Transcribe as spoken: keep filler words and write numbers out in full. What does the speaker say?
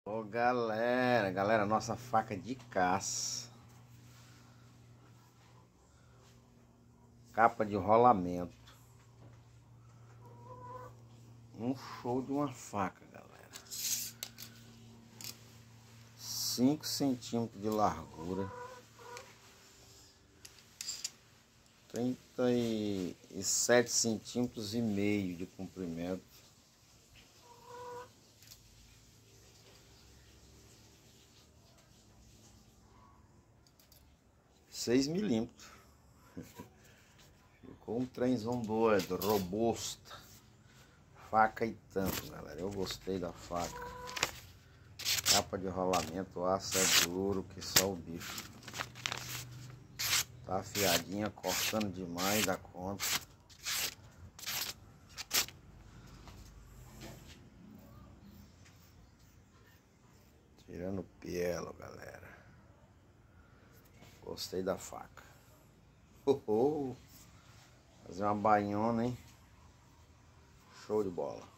Ô galera, galera, nossa faca de caça, capa de rolamento, um show de uma faca, galera. Cinco centímetros de largura, trinta e sete centímetros e meio de comprimento. Seis milímetros. Ficou um trenzão doido, robusta. Faca e tanto, galera. Eu gostei da faca. Capa de rolamento, aço é duro que só o bicho. Tá afiadinha, cortando demais da conta. Tirando o pielo, galera. Gostei da faca. Oh, oh. Fazer uma bainhona, hein? Show de bola.